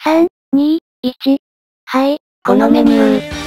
3、2、1。はい、 このメニュー。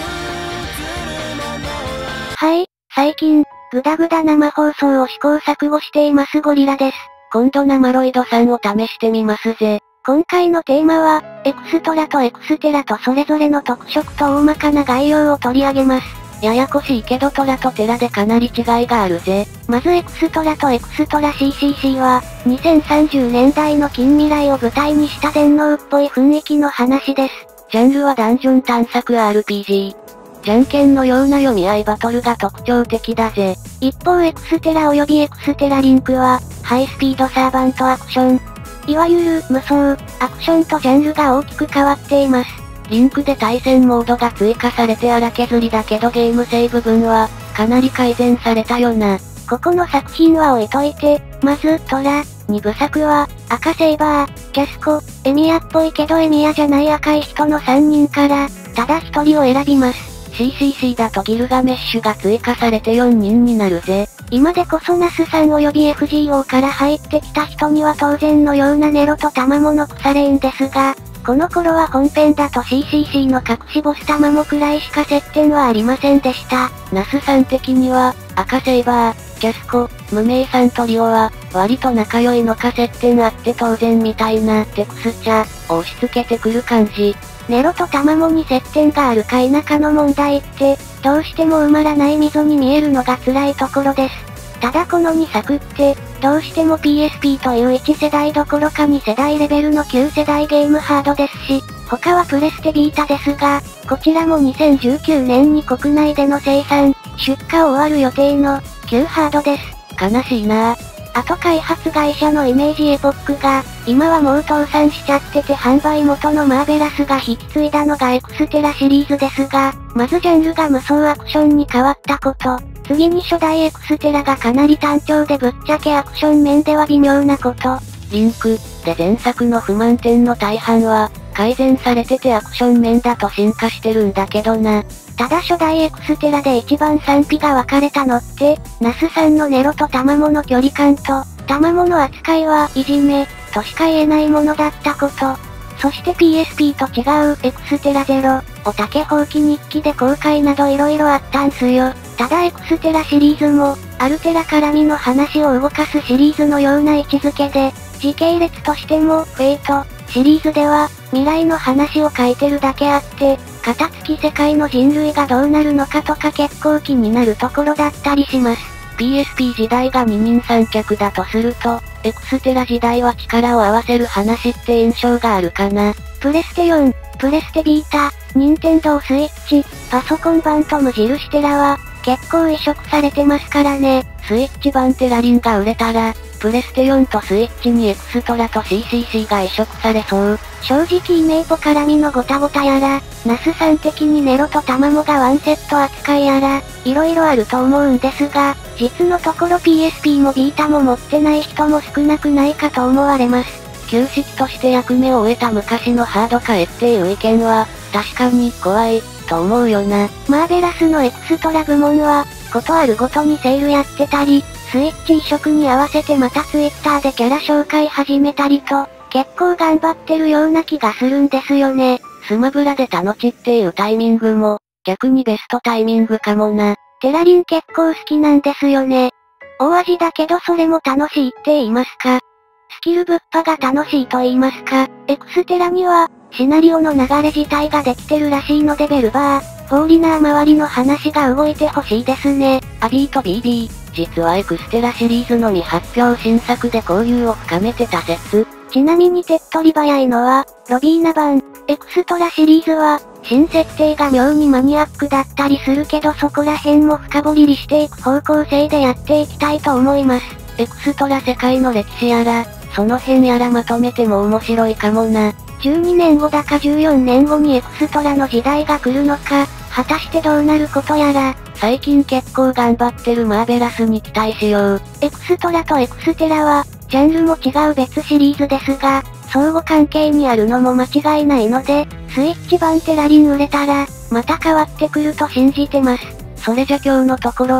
はい、最近、グダグダ生放送を試行錯誤していますゴリラです。 今度生ロイドさんを試してみますぜ。 今回のテーマは、エクストラとエクステラとそれぞれの特色と大まかな概要を取り上げます。 ややこしいけどトラとテラでかなり違いがあるぜ。 まずエクストラとエクストラ CCC は、2030年代の近未来を舞台にした電脳っぽい雰囲気の話です。 ジャンルはダンジョン探索 RPG。じゃんけんのような読み合いバトルが特徴的だぜ。 一方エクステラ及びエクステラリンクは、ハイスピードサーバントアクション。いわゆる無双、アクションとジャンルが大きく変わっています。 リンクで対戦モードが追加されて荒削りだけどゲーム性部分は、かなり改善されたよな。 ここの作品は置いといて、まず、トラ、2部作は、赤セイバー、キャスコ、エミヤっぽいけどエミヤじゃない赤い人の3人から、ただ1人を選びます。 CCC だとギルガメッシュが追加されて4人になるぜ。 今でこそナスさん及び FGO から入ってきた人には当然のようなネロとタマモの腐れ縁ですが、この頃は本編だと CCC の隠しボスタマモくらいしか接点はありませんでした。 ナスさん的には、赤セイバー、キャスコ、無名さんトリオは、割と仲良いのか接点あって当然みたいなテクスチャーを押し付けてくる感じ。 ネロとタマモに接点があるか否かの問題って、どうしても埋まらない溝に見えるのが辛いところです。ただこの2作って、どうしても PSP という1世代どころか2世代レベルの旧世代ゲームハードですし、他はプレステビータですが、こちらも2019年に国内での生産、出荷を終わる予定の、旧ハードです。 悲しいなぁ。 あと開発会社のイメージエポックが、今はもう倒産しちゃってて販売元のマーベラスが引き継いだのがエクステラシリーズですが、まずジャンルが無双アクションに変わったこと、次に初代エクステラがかなり単調でぶっちゃけアクション面では微妙なこと。 リンク、で前作の不満点の大半は、改善されててアクション面だと進化してるんだけどな。 ただ初代エクステラで一番賛否が分かれたのって、ナスさんのネロとタマモの距離感と、タマモの扱いはいじめ、としか言えないものだったこと。そして PSP と違うエクステラゼロ、おたけ放棄日記で公開など色々あったんすよ。ただエクステラシリーズも、アルテラ絡みの話を動かすシリーズのような位置づけで、時系列としても、フェイト、シリーズでは、未来の話を書いてるだけあって、片付き世界の人類がどうなるのかとか結構気になるところだったりします。 PSP 時代が二人三脚だとすると、エクステラ時代は力を合わせる話って印象があるかな。 プレステ4、プレステビータ、ニンテンドースイッチ、パソコン版と無印テラは、結構移植されてますからね。 スイッチ版テラリンが売れたら、プレステ4とスイッチにエクストラと CCC が移植されそう。 正直イメーポ絡みのゴタゴタやら、ナスさん的にネロとタマモがワンセット扱いやら、色々あると思うんですが、実のところ PSP もビータも持ってない人も少なくないかと思われます。 旧式として役目を終えた昔のハード化へっていう意見は、確かに怖い、と思うよな。 マーベラスのエクストラ部門は、ことあるごとにセールやってたり、スイッチ移植に合わせてまた Twitter でキャラ紹介始めたりと、結構頑張ってるような気がするんですよね。 スマブラでタノチっていうタイミングも、逆にベストタイミングかもな。 テラリン結構好きなんですよね。大味だけどそれも楽しいって言いますか。スキルぶっぱが楽しいと言いますか。エクステラには、シナリオの流れ自体ができてるらしいのでベルバー、フォーリナー周りの話が動いてほしいですね。 アビーと BB、実はエクステラシリーズの未発表新作で交流を深めてた説。 ちなみに手っ取り早いのは、ロビーナ版、エクストラシリーズは、新設定が妙にマニアックだったりするけどそこら辺も深掘りしていく方向性でやっていきたいと思います。 エクストラ世界の歴史やら、その辺やらまとめても面白いかもな。 12年後だか14年後にエクストラの時代が来るのか、果たしてどうなることやら、 最近結構頑張ってるマーベラスに期待しよう。 エクストラとエクステラは、ジャンルも違う別シリーズですが、相互関係にあるのも間違いないので、スイッチ版テラリン売れたら、また変わってくると信じてます。 それじゃ今日のところは、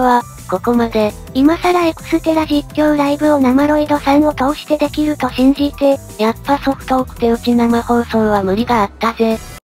ここまで。 今更エクステラ実況ライブを生ロイドさんを通してできると信じて、 やっぱソフトオク手打ち生放送は無理があったぜ。